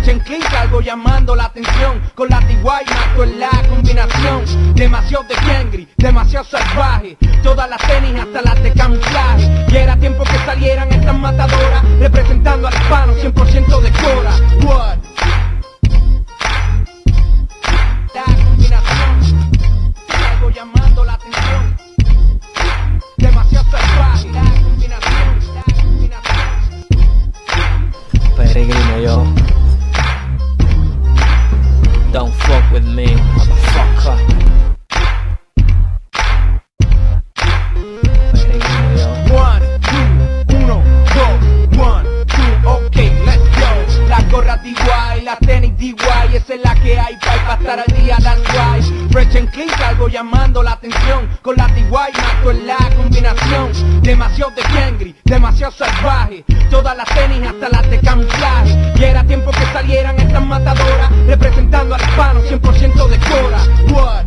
Fresh and clean, salgo llamando la atención. Con la TY mato en la combinación. Demasiado de Kengri, demasiado salvaje. Todas las tenis hasta las de camuflaje. Y era tiempo que salieran estas matadoras, representando al hispano 100% de Cora. What? La combinación, salgo llamando la atención. Demasiado salvaje. La combinación, la combinación. Peregrino yo. Don't fuck with me, motherfucker. Peregrino yo. 1, 2, 1, 2, 1, 2, ok, let's go. La gorra DY, la tenis DY, esa es la que hay para estar al día, that's right. Fresh and clean, salgo llamando la atención. Con la TY mato en la combinación. Demasiado de Kengri, demasiado salvaje. Todas las tenis hasta las de camuflaje. Y era tiempo que salieran estas matadoras, representando al hispano 100% de Cora. What?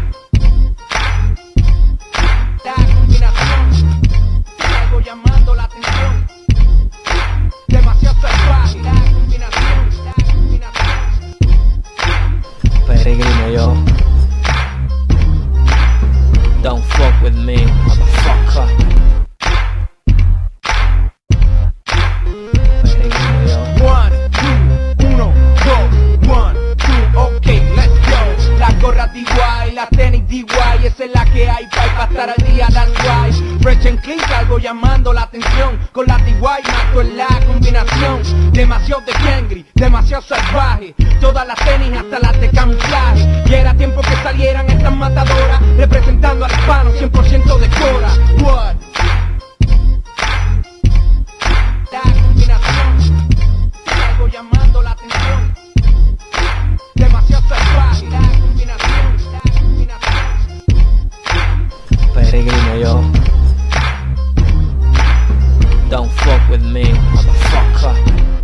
La combinación, salgo llamando la atención. Demasiado salvaje. La combinación, la combinación. Peregrino yo. Don't fuck with me, motherfucker. Peregrino yo. 1, 2, 1, 2, 1, 2, ok, let's go. La gorra DY, la tenis DY, esa es la que hay para estar al día, that's right. Fresh and clean, salgo llamando la atención. Con la TY mato en la combinación. Demasiado de Kengri, demasiado salvaje. Todas las tenis hasta las de camuflaje. Y era tiempo que salieran estas matadoras, representando al hispano 100% de Cora. What? La combinación, salgo llamando la atención. Demasiado salvaje. La combinación, la combinación. Peregrino yo. Don't fuck with me, motherfucker.